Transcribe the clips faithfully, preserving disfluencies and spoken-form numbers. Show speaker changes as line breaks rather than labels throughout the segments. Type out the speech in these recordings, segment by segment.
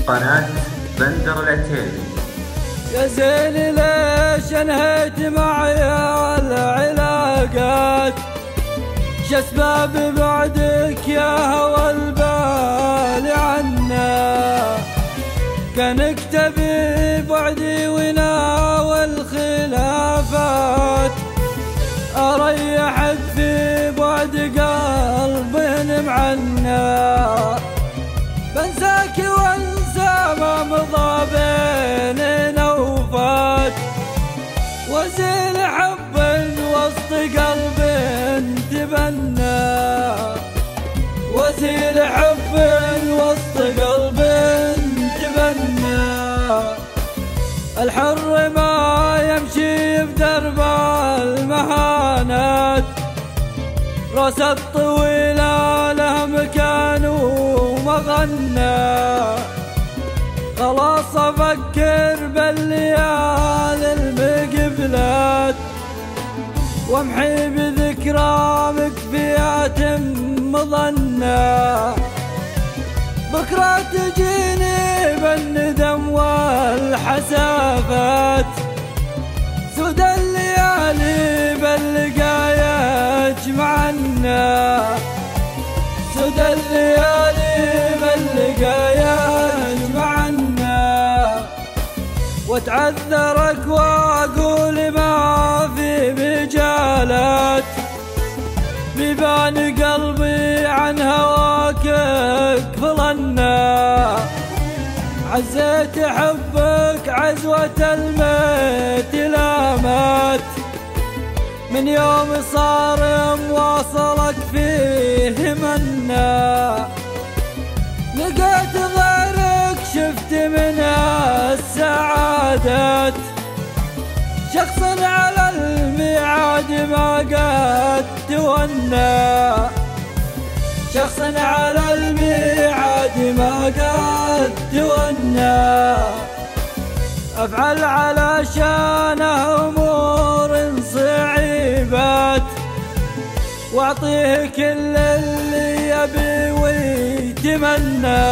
قناة بندر العتيبي.
يا زين ليش انهيت معي العلاقات؟ شاسباب بعدك يا هوى البال عنا؟ كانك تبي بعدي وناوى الخلافات، اريحك في بعد قلب معنا. بنساك وانسى ما مضى بيننا وفات، وازيل حب وسط قلب تبنى، وازيل حب وسط قلب تبنى. الحر ما يمشي بدرب المهانات، راس الطويلة له مكان ومغنى. خلاص افكر بالليالي المقبلات، وامحي بذكرى مكفيات مظنى. بكرة تجيني بالندم والحسافات، سود الليالي باللقايا يجمعنا. سود الليالي باللقايا يجمعنا. واتعذرك واقول ما في مجالات، بيبان قلبي عن هواك كفلنا. عزيت حبك عزوة الميت لامات، من يوم صار مواصلك فيه منا. لقيت غيرك شفت منها السعادات، شخص على الميعاد ما قد تونى. شخص على الميعاد ما قد تونى. افعل علشانه امور صعيبات، واعطيه كل اللي يبي ويتمنى.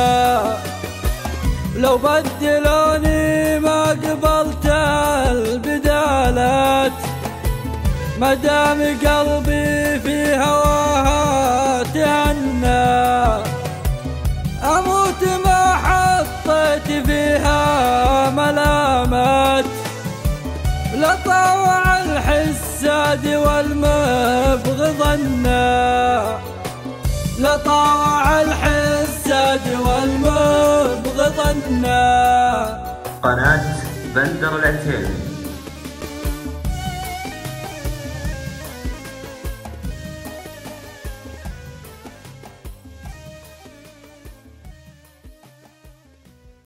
لو بدلوني ما قبلت البدالات، ما دام قلبي في هواها تهنى. اموت ما حطيت فيها ملامات، لطاوع الحساد والمبغضنا. لطاوع الحساد والمبغضنا.
قناة بندر العتيبي.